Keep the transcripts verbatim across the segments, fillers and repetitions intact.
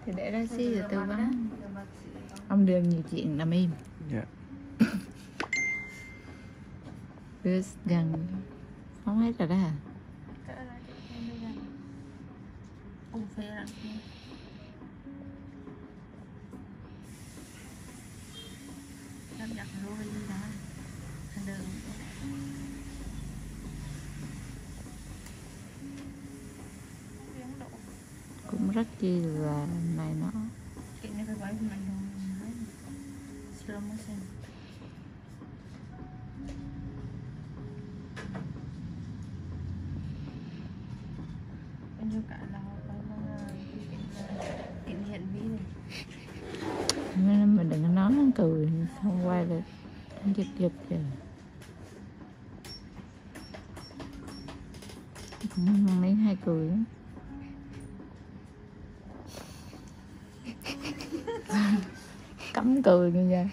Thì để ra xí rồi tư vấn. Ông đều nhiều chuyện làm im. Dạ. Đưa gần không hết rồi đó hả? Cũng rất chi là này nó. Nên mình đừng có nói nó cười xong quay lại giật giật kìa. Cũng lấy hai cười đó. Cấm cười như vậy.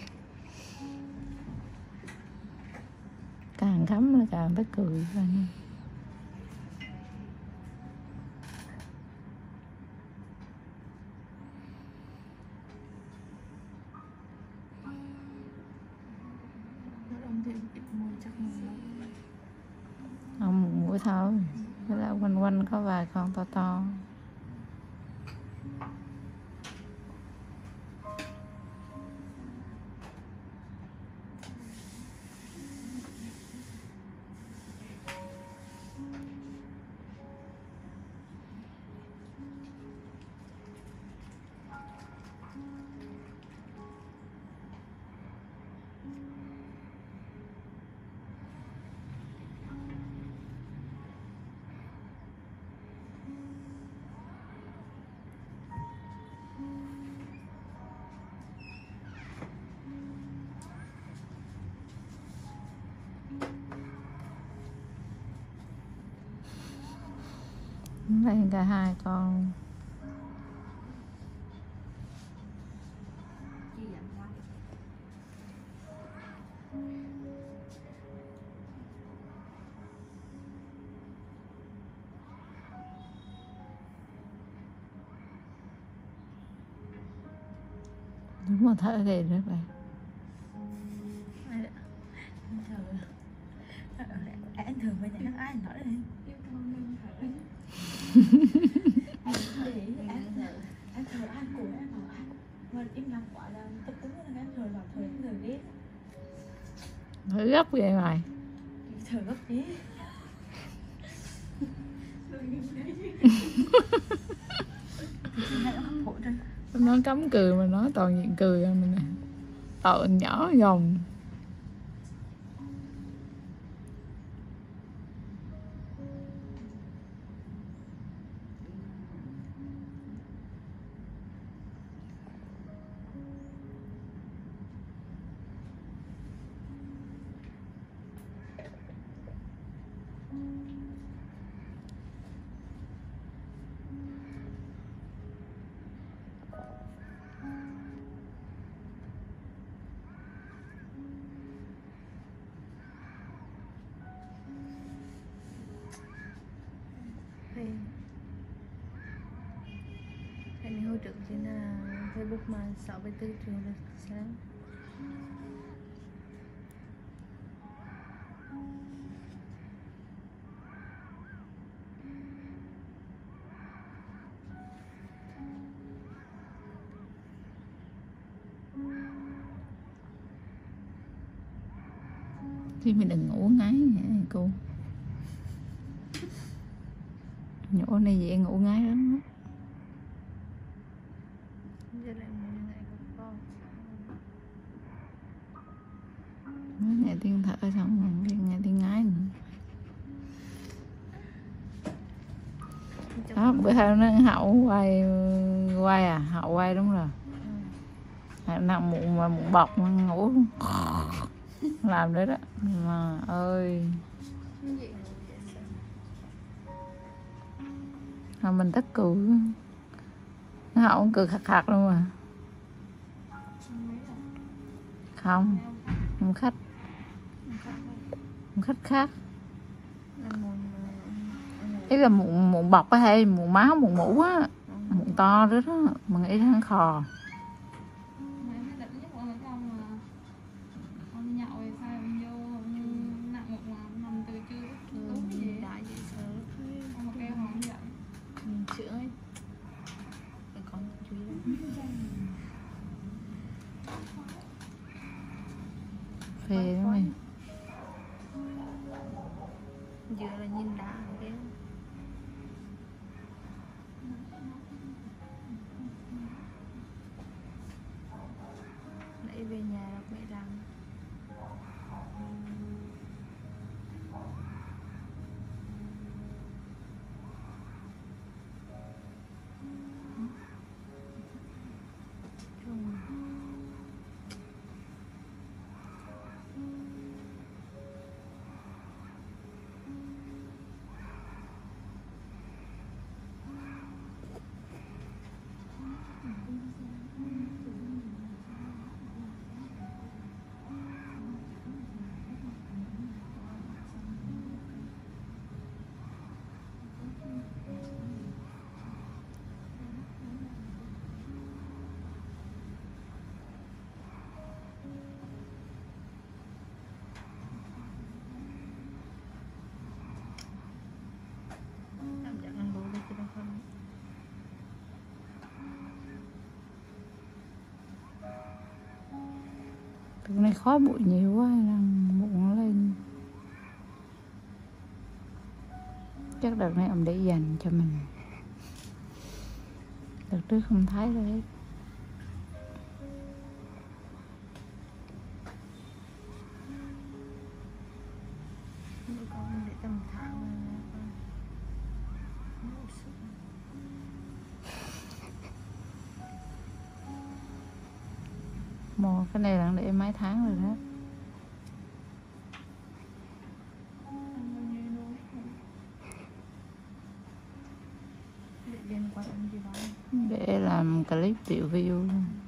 Càng cấm là càng phải cười thôi. Không, một mũi thôi. Thế là quanh quanh có vài con to to. Lên cả hai con. Đúng mà thở ghê nữa bạn. Anh thường bây giờ nó ai nói đây. Anh thờ ai của em bảo anh mà im lặng quá là tập tính là em thờ bảo thờ thờ ghét. Thở gấp vậy mày. Thờ gấp ghét. Nó cấm cười mà nó toàn chuyện cười không nè. Tội nhỏ gồng. Hãy hỗ trợ trên Facebook mà sáu mươi tư triệu là sáng. Thì mình đừng ngủ ngáy hả cô. Nhỏ này dễ ngủ ngáy lắm. Mới nghe tiếng thở xong rồi nghe tiếng ngái nữa. Đó, bữa sau nó Hậu quay quay à, Hậu quay đúng rồi. Nào mụn mà mụn bọc mà ngủ làm đấy đó mà ơi. Mà mình tất cười. Nó Hậu cười khạc khạc luôn mà. Không, không khách. Không khách khác. Ý là mụn mụn bọc á hay mụn máu mụn mũ á, mụn to rất á, mà nghĩ hắn khò. Mà em đặt nhất là cái ông mà ông nhậu rồi sao ông vô ông nặng một mà nằm từ trưa đến tối gì đại vậy sợ ông mà kêu họ dậy chữa ấy phải con chú ý Phê đúng rồi. vừa là nhìn đã cái nãy về nhà đọc mẹ làm cảm giác ăn bố đây cho không Từ này khói bụi nhiều quá đang bụng nó lên. Chắc đợt này ông để dành cho mình. Đợt trước không thấy đâu hết. bữa con để tầm tháng mà Mò cái này là để mấy tháng rồi đó. ăn bao nhiêu nuôi để liên quan đến gì đó Để làm clip triệu view.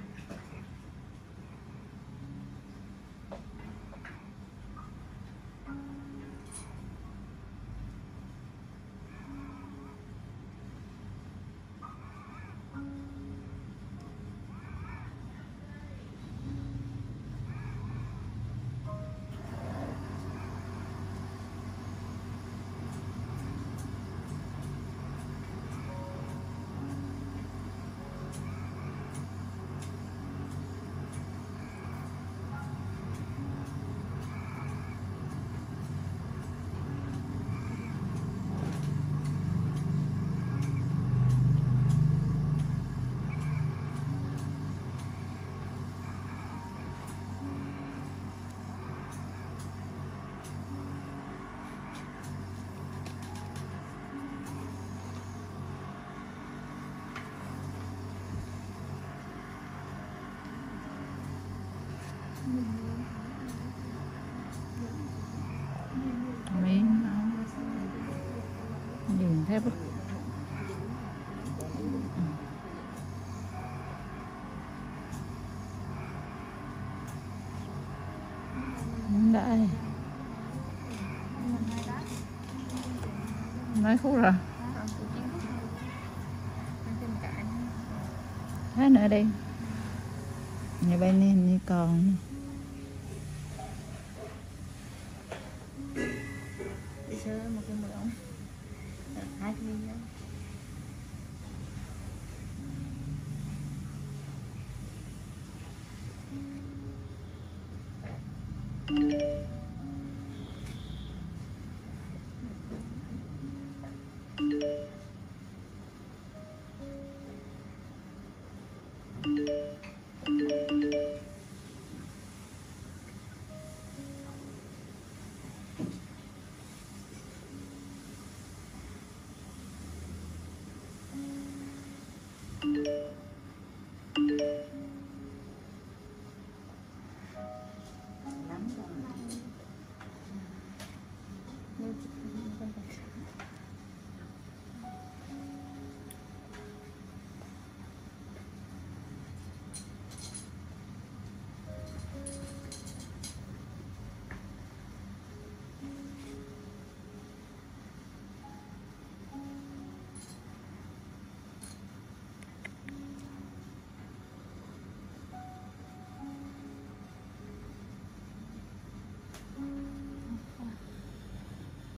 Miếng nhìn thấy bức đây mấy phút rồi, thế nữa đi ngày bên này hình như còn đi chơi một cái mượn hai cái video